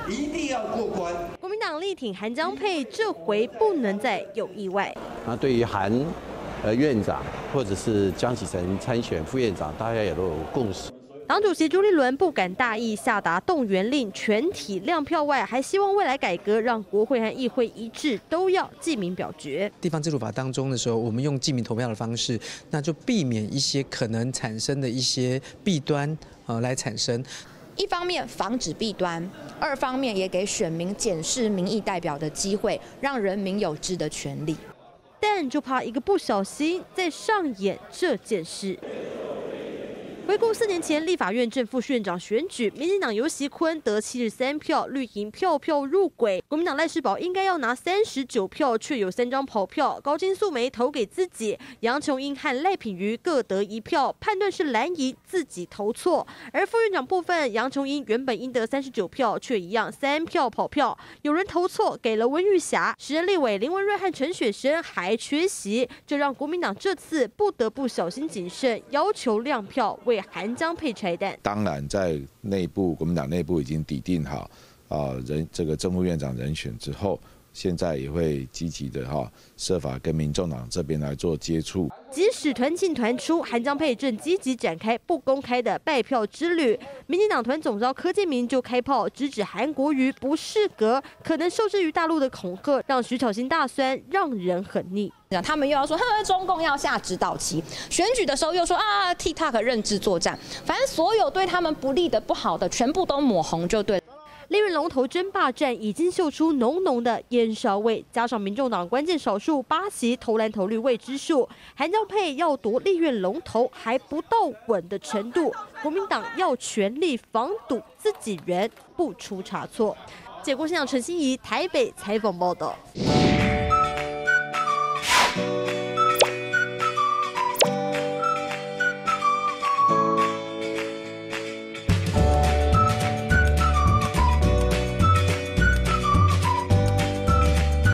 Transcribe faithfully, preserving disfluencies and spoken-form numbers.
一定要过关。 国民党力挺韩江佩，这回不能再有意外。 那对于韩呃院长或者是江启臣参选副院长，大家也都有共识。 党主席朱立伦不敢大意，下达动员令，全体亮票外，还希望未来改革让国会和议会一致，都要记名表决。 地方自主法当中的时候，我们用记名投票的方式，那就避免一些可能产生的一些弊端呃来产生。 一方面防止弊端，二方面也给选民检视民意代表的机会，让人民有知的权利。 但就怕一个不小心，再上演这件事。 回顾四年前立法院正副院长选举，民进党游锡堃得七十三票，绿营票票入轨。国民党赖士葆应该要拿三十九票，却有三张跑票。高金素梅投给自己，杨琼英和赖品妤各得一票，判断是蓝营自己投错。而副院长部分，杨琼英原本应得三十九票，却一样三票跑票，有人投错，给了温玉霞。时任立委林文瑞和陈雪生还缺席，这让国民党这次不得不小心谨慎，要求亮票为 韩江佩拆弹， 当然在内部国民党内部已经拟定好啊人这个正副院长人选之后，现在也会积极的哈设法跟民众党这边来做接触。 即使团进团出，韩江佩正积极展开不公开的拜票之旅。民进党团总召柯建铭就开炮，直指韩国瑜不适格，可能受制于大陆的恐吓，让徐巧芯大酸，让人很腻。 他们又要说，呵，中共要下指导棋，选举的时候又说啊 ，TikTok 认知作战，反正所有对他们不利的、不好的，全部都抹红就对了。 立院龙头争霸战已经嗅出浓浓的烟硝味，加上民众党关键少数八席投蓝投绿未知数，韩江佩要夺立院龙头还不到稳的程度，国民党要全力防堵自己人不出差错。结果现场陈心怡台北采访报道。 Thank you.